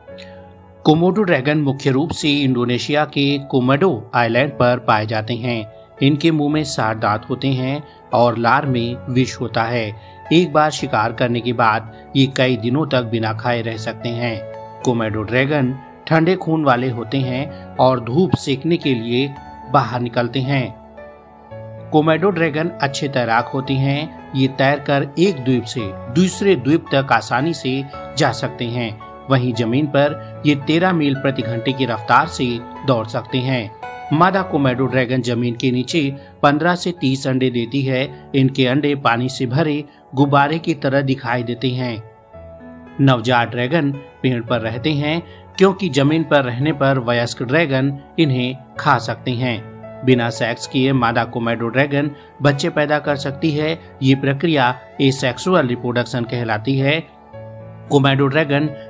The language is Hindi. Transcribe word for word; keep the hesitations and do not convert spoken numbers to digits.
कोमोडो ड्रैगन मुख्य रूप से इंडोनेशिया के कोमोडो आइलैंड पर पाए जाते हैं। इनके मुंह में सात दांत होते हैं और लार में विष होता है। एक बार शिकार करने के बाद ये कई दिनों तक बिना खाए रह सकते हैं। कोमोडो ड्रैगन ठंडे खून वाले होते हैं और धूप सेकने के लिए बाहर निकलते हैं। कोमोडो ड्रैगन अच्छे तैराक होते हैं। ये तैरकर एक द्वीप से दूसरे द्वीप तक आसानी से जा सकते हैं। वहीं जमीन पर ये तेरह मील प्रति घंटे की रफ्तार से दौड़ सकते हैं। मादा कोमोडो ड्रैगन जमीन के नीचे पंद्रह से तीस अंडे देती है। इनके अंडे पानी से भरे गुब्बारे की तरह दिखाई देते हैं। नवजात ड्रैगन पेड़ पर रहते हैं क्योंकि जमीन पर रहने पर वयस्क ड्रैगन इन्हें खा सकते हैं। बिना सेक्स किए मादा कोमोडो ड्रैगन बच्चे पैदा कर सकती है। ये प्रक्रिया एसेक्सुअल रिप्रोडक्शन कहलाती है। Komodo dragon